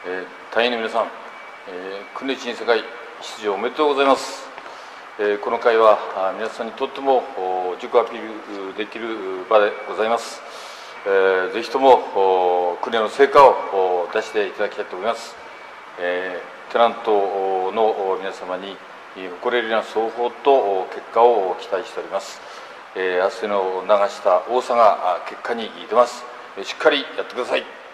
隊員の皆さん、訓練地に世界出場おめでとうございます。この会は皆さんにとっても自己アピールできる場でございます。ぜひとも訓練の成果を出していただきたいと思います。テナントの皆様に誇れるような双方と結果を期待しております。汗の流した多さが結果に出ます。しっかりやってください。